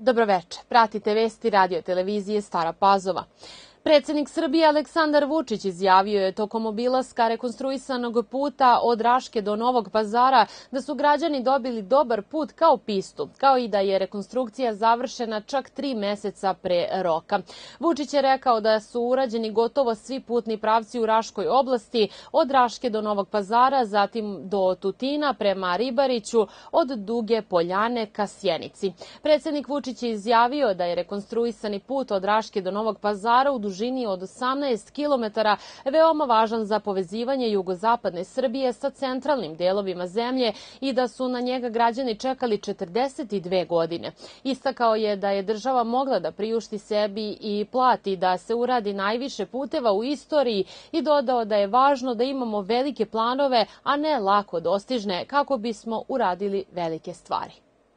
Dobroveče, pratite vesti radio televizije Stara Pazova. Predsednik Srbije Aleksandar Vučić izjavio je tokom obilaska rekonstruisanog puta od Raške do Novog Pazara da su građani dobili dobar put kao pistu, kao i da je rekonstrukcija završena čak 3 meseca pre roka. Vučić je rekao da su urađeni gotovo svi putni pravci u Raškoj oblasti, od Raške do Novog Pazara, zatim do Tutina prema Ribariću, od Duge Poljane ka Sjenici. Predsednik Vučić je izjavio da je rekonstruisani put od Raške do Novog Pazara u dužini od 18 kilometara veoma važan za povezivanje jugozapadne Srbije sa centralnim delovima zemlje i da su na njega građani čekali 42 godine. Istakao je da je država mogla da priušti sebi i plati da se uradi najviše puteva u istoriji i dodao da je važno da imamo velike planove, a ne lako dostižne, kako bismo uradili velike stvari.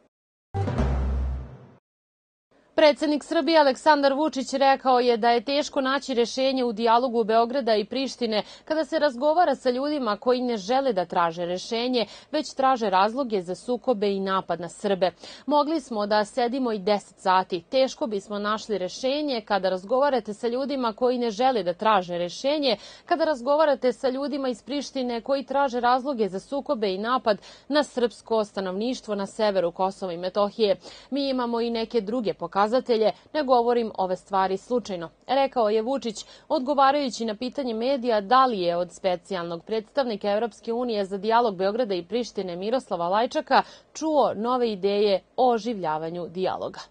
Predsednik Srbije Aleksandar Vučić rekao je da je teško naći rešenje u dijalogu Beograda i Prištine kada se razgovara sa ljudima koji ne žele da traže rešenje, već traže razloge za sukobe i napad na Srbe. Mogli smo da sedimo i 10 sati. Teško bismo našli rešenje kada razgovarate sa ljudima koji ne žele da traže rešenje, kada razgovarate sa ljudima iz Prištine koji traže razloge za sukobe i napad na srpsko stanovništvo na severu Kosova i Metohije. Mi imamo i neke druge pokazatelje, ne govorim ove stvari slučajno, rekao je Vučić, odgovarajući na pitanje medija da li je od specijalnog predstavnika Evropske unije za dijalog Beograda i Prištine Miroslava Lajčaka čuo nove ideje o oživljavanju dijaloga.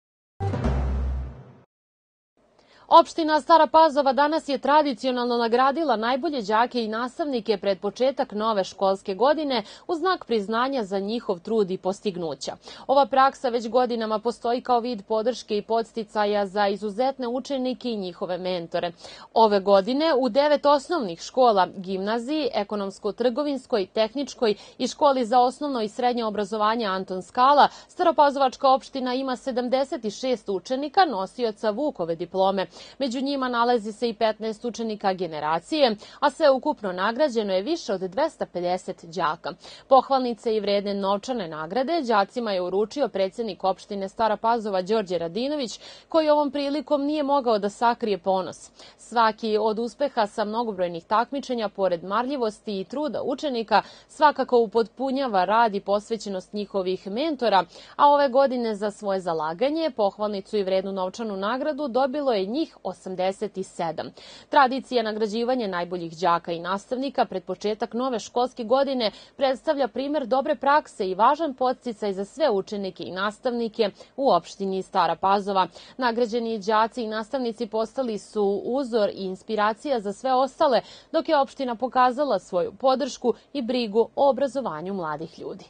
Opština Stara Pazova danas je tradicionalno nagradila najbolje đake i nastavnike pred početak nove školske godine u znak priznanja za njihov trud i postignuća. Ova praksa već godinama postoji kao vid podrške i podsticaja za izuzetne učenike i njihove mentore. Ove godine u 9 osnovnih škola, gimnaziji, ekonomsko-trgovinskoj, tehničkoj i školi za osnovno i srednje obrazovanje Anton Skala, Staropazovačka opština ima 76 učenika nosioca Vukove diplome. Među njima nalazi se i 15 učenika generacije, a sve ukupno nagrađeno je više od 250 đaka. Pohvalnice i vredne novčane nagrade đacima je uručio predsednik opštine Stara Pazova Đorđe Radinović, koji ovom prilikom nije mogao da sakrije ponos. Svaki od uspeha sa mnogobrojnih takmičenja, pored marljivosti i truda učenika, svakako upotpunjava rad i posvećenost njihovih mentora, a ove godine za svoje zalaganje, pohvalnicu i vrednu novčanu nagradu dobilo je njih 87. Tradicija nagrađivanja najboljih đaka i nastavnika pred početak nove školske godine predstavlja primer dobre prakse i važan podsticaj za sve učenike i nastavnike u opštini Stara Pazova. Nagrađeni đaci i nastavnici postali su uzor i inspiracija za sve ostale, dok je opština pokazala svoju podršku i brigu o obrazovanju mladih ljudi.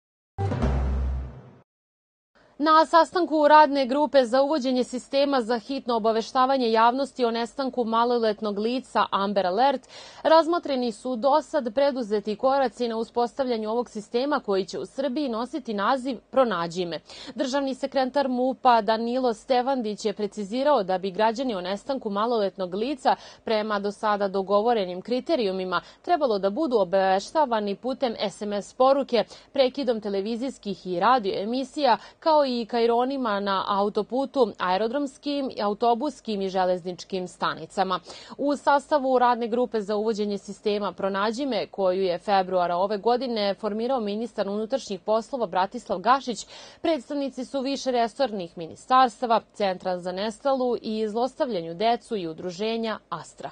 Na sastanku radne grupe za uvođenje sistema za hitno obaveštavanje javnosti o nestanku maloletnog lica Amber Alert razmotreni su dosad preduzeti koraci na uspostavljanju ovog sistema koji će u Srbiji nositi naziv Pronađi me. Državni sekretar MUP-a Danilo Stevandić je precizirao da bi građani o nestanku maloletnog lica prema do sada dogovorenim kriterijumima trebalo da budu obaveštavani putem SMS poruke, prekidom televizijskih i radio emisija, kao i kajronima na autoputu, aerodromskim, autobuskim i železničkim stanicama. U sastavu radne grupe za uvođenje sistema Pronađi me, koju je februara ove godine formirao ministar unutrašnjih poslova Bratislav Gašić, predstavnici su više resornih ministarstava, Centra za nestalu i zlostavljanju decu i udruženja Astra.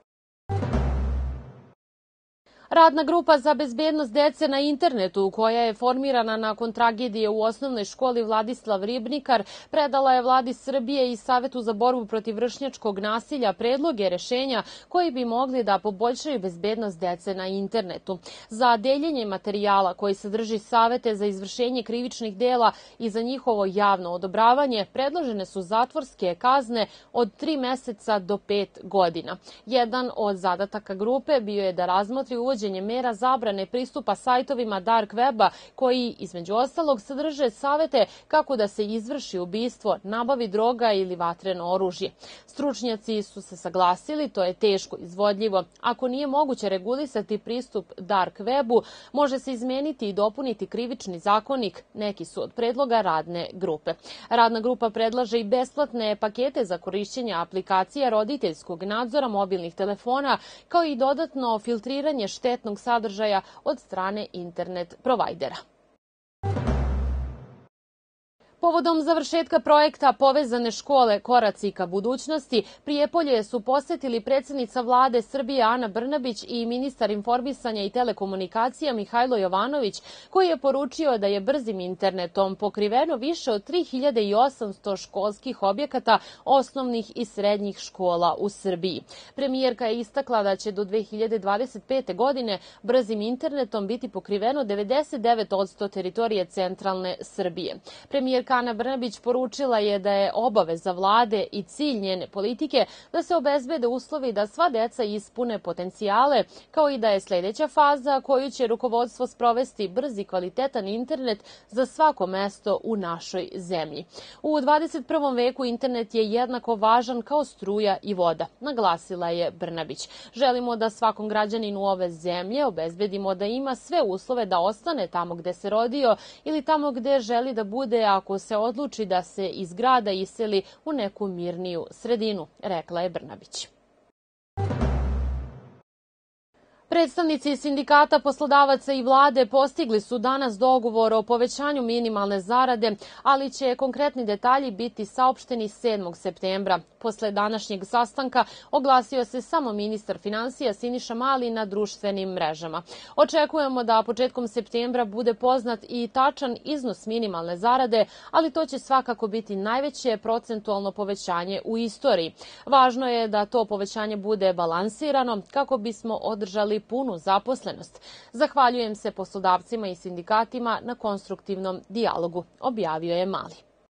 Radna grupa za bezbednost dece na internetu, koja je formirana nakon tragedije u osnovnoj školi Vladislav Ribnikar, predala je Vladi Srbije i Savetu za borbu protiv vršnjačkog nasilja predloge rešenja koji bi mogli da poboljšaju bezbednost dece na internetu. Za deljenje materijala koji sadrži savete za izvršenje krivičnih dela i za njihovo javno odobravanje predložene su zatvorske kazne od 3 meseca do 5 godina. Jedan od zadataka grupe bio je da razmotri uvođenje uvođenje mera zabrane pristupa sajtovima dark weba koji, između ostalog, sadrže savete kako da se izvrši ubistvo, nabavi droga ili vatreno oružje. Stručnjaci su se saglasili, to je teško izvodljivo. Ako nije moguće regulisati pristup dark webu, može se izmeniti i dopuniti krivični zakonik. Neki su od predloga radne grupe. Radna grupa predlaže i besplatne pakete za korišćenje aplikacija roditeljskog nadzora mobilnih telefona, kao i dodatno filtriranje štetnog sadržaja od strane internet provajdera. Povodom završetka projekta Povezane škole koraci ka budućnosti, Prijepolje su posetili predsednica vlade Srbije Ana Brnabić i ministar informisanja i telekomunikacija Mihajlo Jovanović, koji je poručio da je brzim internetom pokriveno više od 3800 školskih objekata osnovnih i srednjih škola u Srbiji. Premijerka je istakla da će do 2025. godine brzim internetom biti pokriveno 99% teritorije centralne Srbije. Premijerka Ana Brnabić poručila je da je obaveza vlade i cilj njene politike da se obezbede uslovi da sva deca ispune potencijale, kao i da je sledeća faza koju će rukovodstvo sprovesti brz i kvalitetan internet za svako mesto u našoj zemlji. U 21. veku internet je jednako važan kao struja i voda, naglasila je Brnabić. Želimo da svakom građaninu ove zemlje obezbedimo da ima sve uslove da ostane tamo gde se rodio ili tamo gde želi da bude ako se odluči da se iz grada iseli u neku mirniju sredinu, rekla je Brnabić. Predstavnici sindikata, poslodavaca i vlade postigli su danas dogovor o povećanju minimalne zarade, ali će konkretni detalji biti saopšteni 7. septembra. Posle današnjeg sastanka oglasio se samo ministar finansija Siniša Mali na društvenim mrežama. Očekujemo da početkom septembra bude poznat i tačan iznos minimalne zarade, ali to će svakako biti najveće procentualno povećanje u istoriji. Važno je da to povećanje bude balansirano kako bismo održali punu zaposlenost. Zahvaljujem se poslodavcima i sindikatima na konstruktivnom dijalogu, objavio je Mali.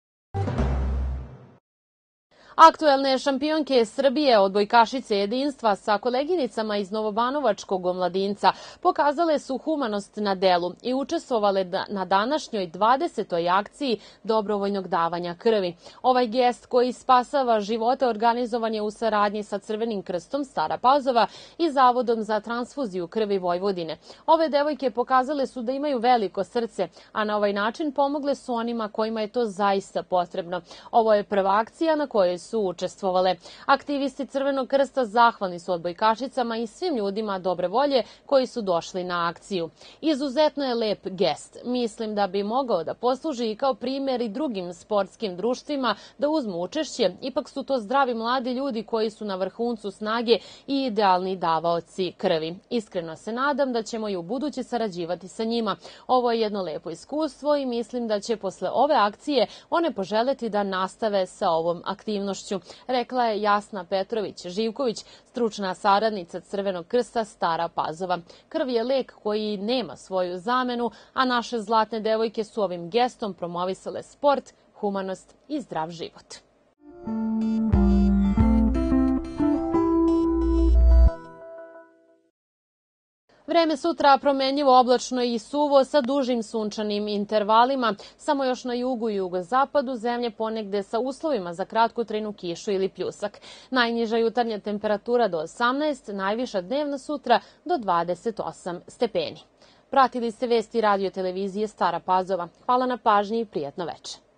Aktuelne šampionke Srbije odbojkašice jedinstva sa koleginicama iz Novobanovačkog Omladinca pokazale su humanost na delu i učestvovale na današnjoj 20. akciji dobrovoljnog davanja krvi. Ovaj gest koji spasava živote organizovan je u saradnji sa Crvenim krstom Stara Pazova i Zavodom za transfuziju krvi Vojvodine. Ove devojke pokazale su da imaju veliko srce, a na ovaj način pomogle su onima kojima je to zaista potrebno. Ovo je prva akcija na kojoj su učestvovale. Aktivisti Crvenog krsta zahvalni su odbojkašicama i svim ljudima dobre volje koji su došli na akciju. Izuzetno je lep gest. Mislim da bi mogao da posluži i kao primer i drugim sportskim društvima da uzmu učešće. Ipak su to zdravi mladi ljudi koji su na vrhuncu snage i idealni davaoci krvi. Iskreno se nadam da ćemo i u buduće sarađivati sa njima. Ovo je jedno lepo iskustvo i mislim da će posle ove akcije one poželeti da nastave sa ovom aktivnošću, rekla je Jasna Petrović-Živković, stručna saradnica Crvenog krsta Stara Pazova. Krv je lek koji nema svoju zamenu, a naše zlatne devojke su ovim gestom promovisale sport, humanost i zdrav život. Vreme sutra promenljivo, oblačno i suvo sa dužim sunčanim intervalima. Samo još na jugu i jugozapadu zemlje ponegde sa uslovima za kratkotrajnu kišu ili pljusak. Najniža jutarnja temperatura do 18, najviša dnevna sutra do 28 stepeni. Pratili ste vesti radio televizije Stara Pazova. Hvala na pažnji i prijatno veče.